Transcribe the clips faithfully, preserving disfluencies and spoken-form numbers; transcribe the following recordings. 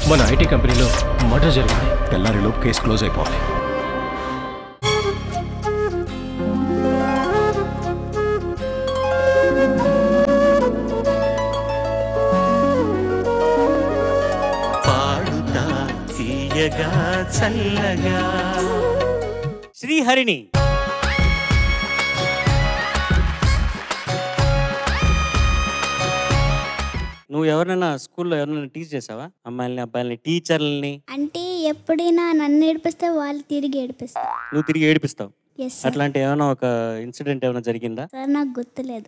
మన ఐటీ కంపెనీలో మర్డర్ జరిగింది. తెల్లారిలోపు కేసు క్లోజ్ అయిపోవాలి. పాడుతా తీయగా చల్లగా శ్రీహరిణి. నువ్వు ఎవరైనా స్కూల్లో ఎవరైనా టీచ్ చేసావా? అమ్మాయిలని అబ్బాయిలని టీచర్లని? అంటే ఎప్పుడైనా నన్ను ఏడిపిస్తే వాళ్ళు తిరిగి ఏడిపిస్తారు. నువ్వు తిరిగి ఏడిపిస్తావు? అట్లాంటి ఏమైనా ఒక ఇన్సిడెంట్ ఏమైనా జరిగిందా? సార్ నాకు గుర్తులేదు.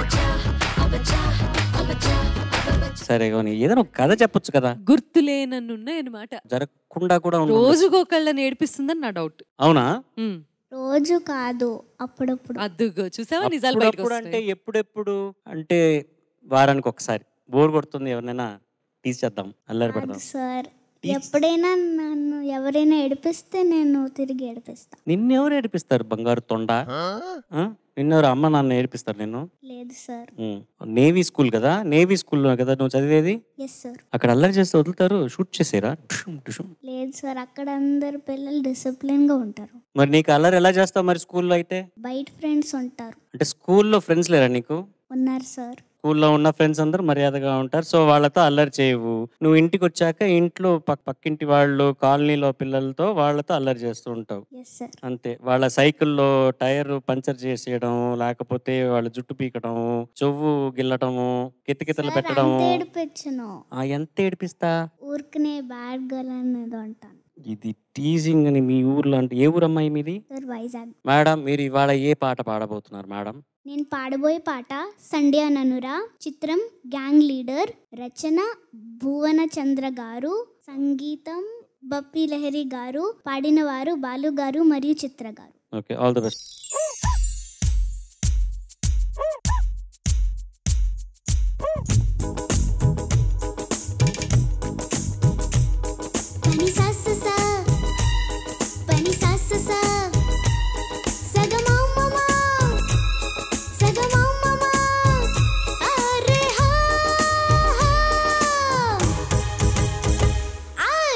సరే కానీ ఏదైనా ఒక కథ చెప్పొచ్చు కదా. గుర్తులేనన్నున్నాయన్నమాట. జరగకుండా కూడా రోజుకొకళ్ళని ఏడిపిస్తుందని నా డౌట్. అవునా? రోజు కాదు, అప్పుడప్పుడు. అద్దుగో చూసావా నిజాలు బయటకు వస్తాయి. అంటే ఎప్పుడెప్పుడు? అంటే వారానికి ఒకసారి బోర్ కొడుతుంది, ఎవరినైనా టీచ్ చేద్దాం, అల్లరి పెడదాం. సార్ ఎప్పుడైనా నన్ను ఎవరైనా ఏడిపిస్తే నేను తిరిగి ఏడిపిస్తా. నిన్నెవరు ఏడిపిస్తారు బంగారు తొండ? నిన్నెవరు అమ్మ నాన్న ఏడిపిస్తారు నిన్ను? లేదు సార్. నేవీ స్కూల్ కదా, నేవీ స్కూల్లో కదా నువ్వు చదివేది? Yes sir. అక్కడ అల్లరి చేస్తే వదులుతారు, షూట్ చేసేరా? లేదు సార్, అక్కడ అందరు పిల్లలు డిసిప్లిన్ గా ఉంటారు. మరి నీకు అల్లరి ఎలా చేస్తావు మరి స్కూల్లో అయితే? బయట ఫ్రెండ్స్ ఉంటారు. అంటే స్కూల్లో ఫ్రెండ్స్ లేరా నీకు? ఉన్నారు సార్. స్కూల్లో ఉన్న ఫ్రెండ్స్ అందరూ మర్యాదగా ఉంటారు, సో వాళ్ళతో అల్లరి చేయవు. నువ్వు ఇంటికి వచ్చాక ఇంట్లో పక్క పక్కింటి వాళ్ళు, కాలనీలో పిల్లలతో వాళ్ళతో అల్లరి చేస్తూ ఉంటావు అంతే. వాళ్ళ సైకిల్లో టైర్ పంచర్ చేసేయడం, లేకపోతే వాళ్ళ జుట్టు పీకడం, చెవు గిల్లటము, కితకితలు పెట్టడం. ఎంత ఏడిపిస్తా? ఊరికనే బ్యాడ్ గర్ల్ అనేది అంటాను. ఇది టీజింగ్ అని మీ ఊర్లో అంటే ఏ ఊరమ్మాయి మీది? వైజాగ్. మేడం మీరు ఇవాళ ఏ పాట పాడబోతున్నారు మేడం? నేను పాడబోయే పాట సంధ్యా ననురా, చిత్రం గ్యాంగ్ లీడర్, రచన భువన చంద్ర గారు, సంగీతం బప్పి లహరి గారు, పాడిన వారు బాలు గారు మరియు చిత్ర గారు. Okay, all the best.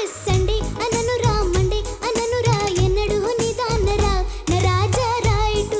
Sunday అననురా మండే అననురా ఎన్నడు నిదానరా నా రాజా రైట్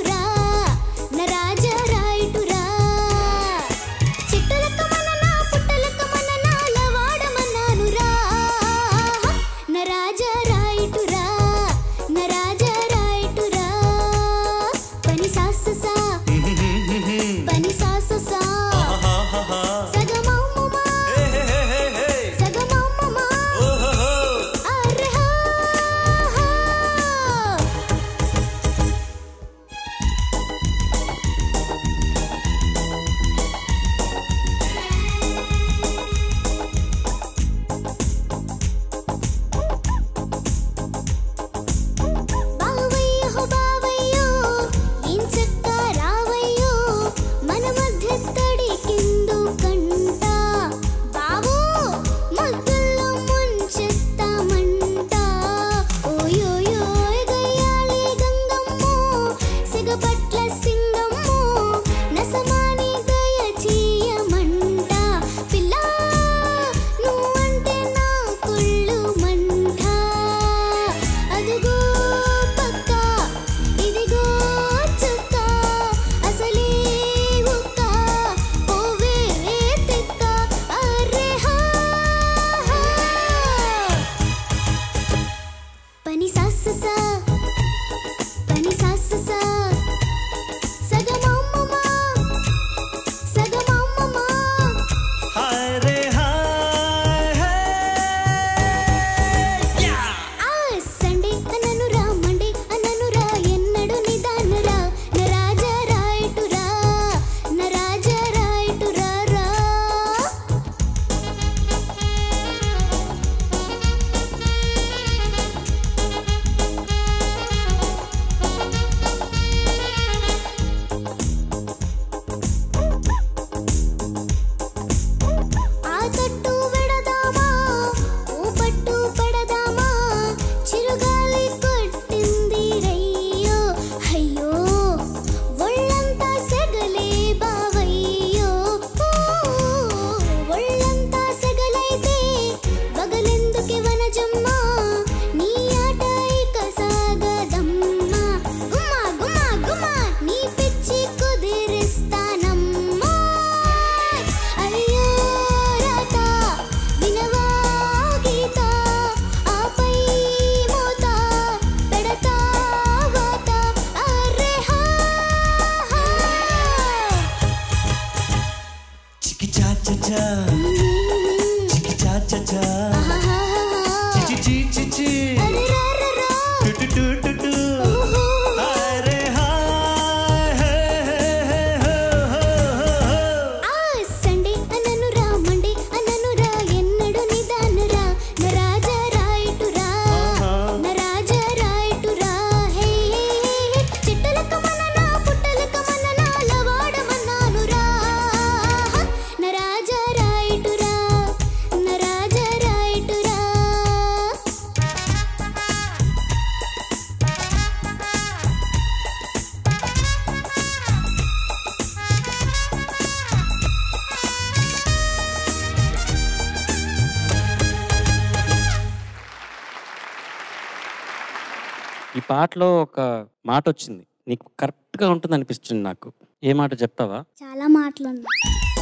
పాటలో ఒక మాట వచ్చింది, నీకు కరెక్ట్గా ఉంటుంది అనిపిస్తుంది నాకు. ఏ మాట చెప్తావా? చాలా మాటలు ఉన్నాయి.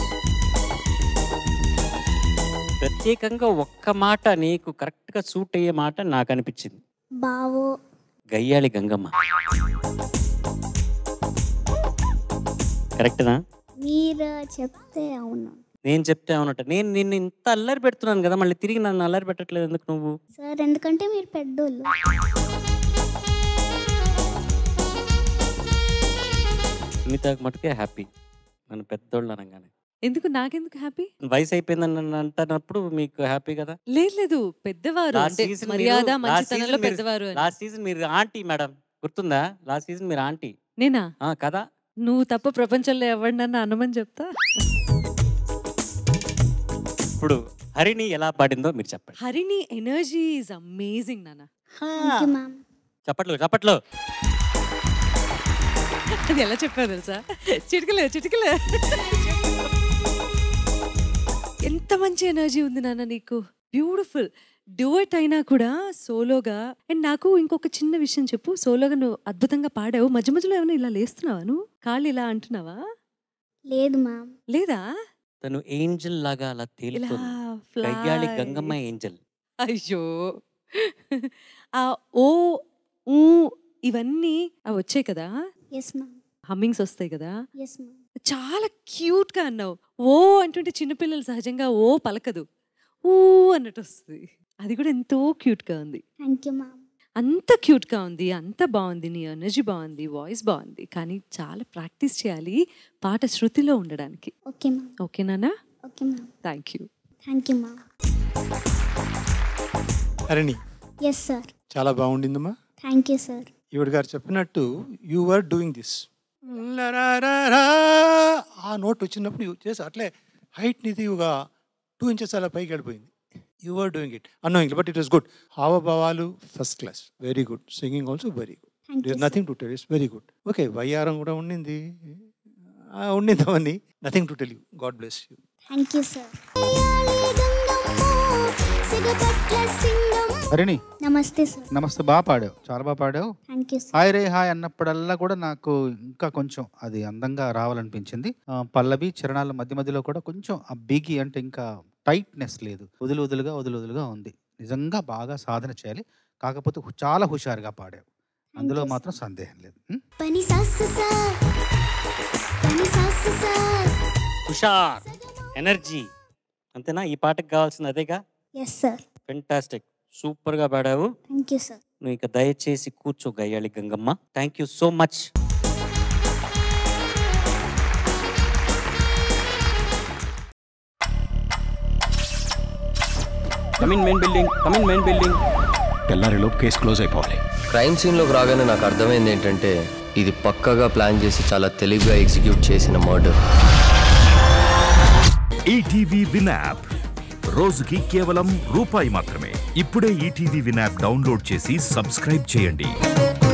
ప్రత్యేకంగా ఒక్క మాట నీకు కరెక్ట్గా సూట్ అయ్యే మాట నాకు అనిపించింది. బావో. గయ్యాళి గంగమ్మ. కరెక్టనా? మీరు చెప్తే అవును. నేను చెప్తే అవునట. నేను నిన్ను ఇంత అల్లరి పెడుతున్నాను కదా, మళ్ళీ తిరిగి నన్ను అల్లరి పెట్టట్లేదు ఎందుకు నువ్వు? సార్ ఎందుకంటే మీరు పెద్దోళ్ళు. సునీతకు మటుకే హ్యాపీ మన పెద్దోళ్ళు అనగానే. ఎందుకు నాకెందుకు హ్యాపీ? వయసు అయిపోయిందని అంటున్నప్పుడు మీకు హ్యాపీ కదా? లేదు లేదు, పెద్దవారు అంటే మర్యాద మంచితనంలో పెద్దవారు. లాస్ట్ సీజన్ మీరు ఆంటీ మేడం, గుర్తుందా? లాస్ట్ సీజన్ మీరు ఆంటీ. నేనా? కదా. నువ్వు తప్ప ప్రపంచంలో ఎవరినన్నా అనమని చెప్తా. ఇప్పుడు హరిణి ఎలా పాడిందో మీరు చెప్పండి. హరిణి ఎనర్జీ ఈజ్ అమేజింగ్ నాన్న. చప్పట్లు చప్పట్లు. అది ఎలా చెప్పావు తెలుసా? చిటికలే చిటికలే. ఎంత మంచి ఎనర్జీ ఉంది నాన్న నీకు. బ్యూటిఫుల్. డ్యూయట్ అయినా కూడా సోలోగా. అండ్ నాకు ఇంకొక చిన్న విషయం చెప్పు. సోలోగా నువ్వు అద్భుతంగా పాడావు. మధ్య మధ్యలో ఏమైనా ఇలా లేస్తున్నావా నువ్వు? కాళ్ళు ఇలా అంటున్నావా? లేదు మ్యామ్. లేదా? తను ఏంజల్ లాగా అలా తేలుతుంది. గయ్యాళి గంగమ్మ ఏంజల్. అయ్యో, ఆ ఓ ఊ ఇవన్నీ అవి వచ్చాయి కదా, హమ్మింగ్స్ వస్తాయి కదా, చాలా క్యూట్ గా అన్నావు. ఓ అంటుంటే చిన్నపిల్లలు సహజంగా ఓ పలకదు, ఊ అన్నట్టు వస్తుంది. అది కూడా ఎంతో క్యూట్ గా ఉంది. అంత క్యూట్ గా ఉంది, అంత బాగుంది. నీ ఎనర్జీ బాగుంది, వాయిస్ బాగుంది. కానీ చాలా ప్రాక్టీస్ చేయాలి పాట శృతిలో ఉండడానికి. ఓకేనా? Thank you. హరిణి, చాలా బాగుండిందమ్మా. Thank you sir. ఈవిడ గారు చెప్పినట్టు యు ఆర్ డూయింగ్ దిస్. ఆ నోట్ వచ్చినప్పుడు చేసి అట్లే హైట్ నిది ఒక టూ ఇంచెస్ అలా పైకి వెళ్ళిపోయింది. You are doing it annoying, but it was good. హావభావాలు first class, very good. Singing also very good. There is nothing to tell, it's very good. Okay, వయ్యారం కూడా ఉండింది ఉండింది అవన్నీ. Nothing to tell you. God bless you. Thank you sir. Harini, నమస్తే sir. నమస్తే. బాగా పాడావు, చాలా బాగా పాడావు. Thank you sir. హాయ్ రే హాయ్ అన్నప్పుడల్లా కూడా నాకు ఇంకా కొంచెం అది అందంగా రావాలనిపించింది. పల్లవి చరణాల మధ్య మధ్యలో కూడా కొంచెం ఆ బిగి అంటే ఇంకా టైట్నెస్ లేదు, వదులు వదులుగా వదులు వదులుగా ఉంది. నిజంగా బాగా సాధన చేయాలి. కాకపోతే చాలా హుషారుగా పాడావు, అందులో మాత్రం సందేహం లేదు. హుషార్, ఎనర్జీ, అంతేనా? ఈ పాటకు కావాల్సింది అదేగా? Yes sir. ఫెంటాస్టిక్, సూపర్ గా పాడావు. Thank you sir. నువ్వు ఇక దయచేసి కూర్చో గయ్యాళి Gangamma. Thank you so much. Come in main building, come in main building. తెల్లారిలోపు కేసు క్లోజ్ అయిపోవాలి. క్రైమ్ సీన్లోకి రాగానే నాకు అర్థమైంది ఏంటంటే ఇది పక్కగా ప్లాన్ చేసి చాలా తెలివిగా ఎగ్జిక్యూట్ చేసిన మర్డర్. ఈటీవీ విన్ యాప్ రోజుకి కేవలం రూపాయి మాత్రమే. ఇప్పుడే ఈటీవీ విన్ యాప్ డౌన్లోడ్ చేసి సబ్స్క్రైబ్ చేయండి.